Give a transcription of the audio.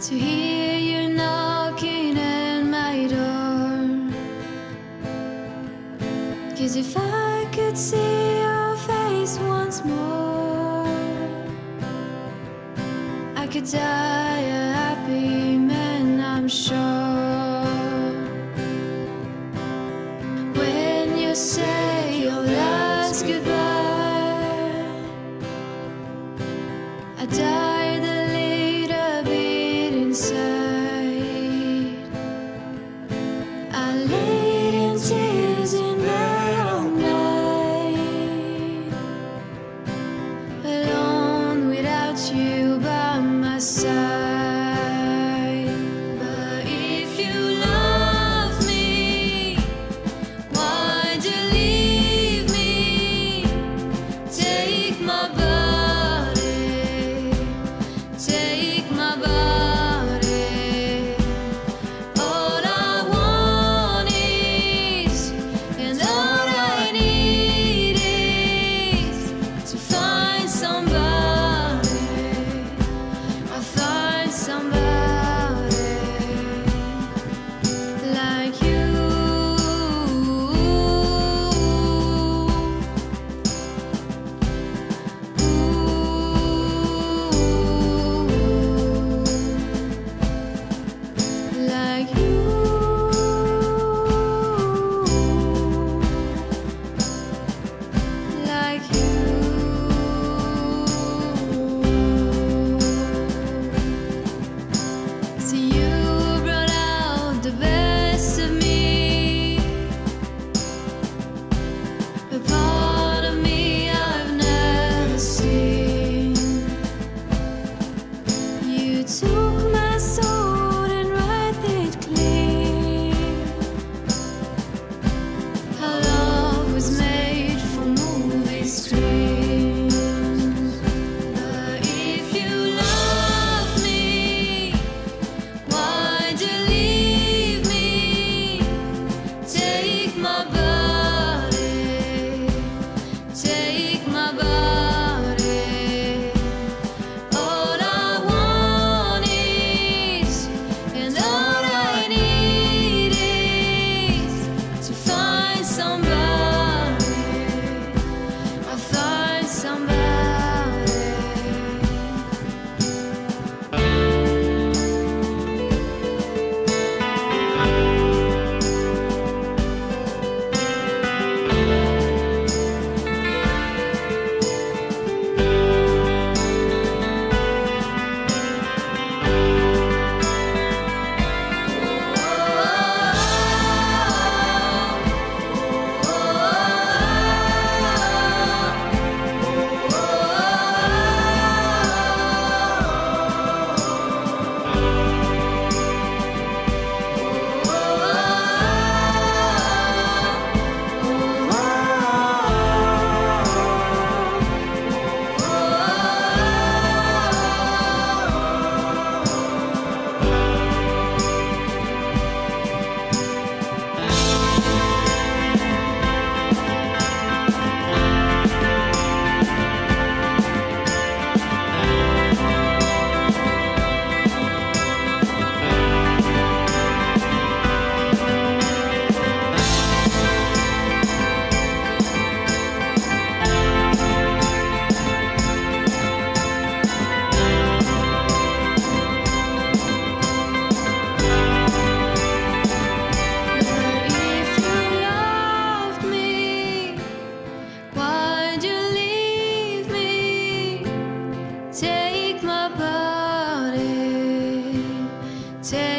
to hear you knocking at my door. 'Cause if I could see your face once more, I could die a happy man, I'm sure. When you say your last goodbye, I died a little bit inside. I laid in tears in bed all night, alone without you by my side. But if you love me, why'd you leave me? Take my body, take my body. All I want is, and all I need is to find somebody. I'll find somebody like you. Like you. Like you. See, you brought out the best of me, a part of me I've never seen. You took my soul and wiped it clean. Our love was made for movie screens. But if you love me, why'd you leave me? Take my body, take my body. All I want is, and all I need is to find somebody. I'll find somebody. Take my body, take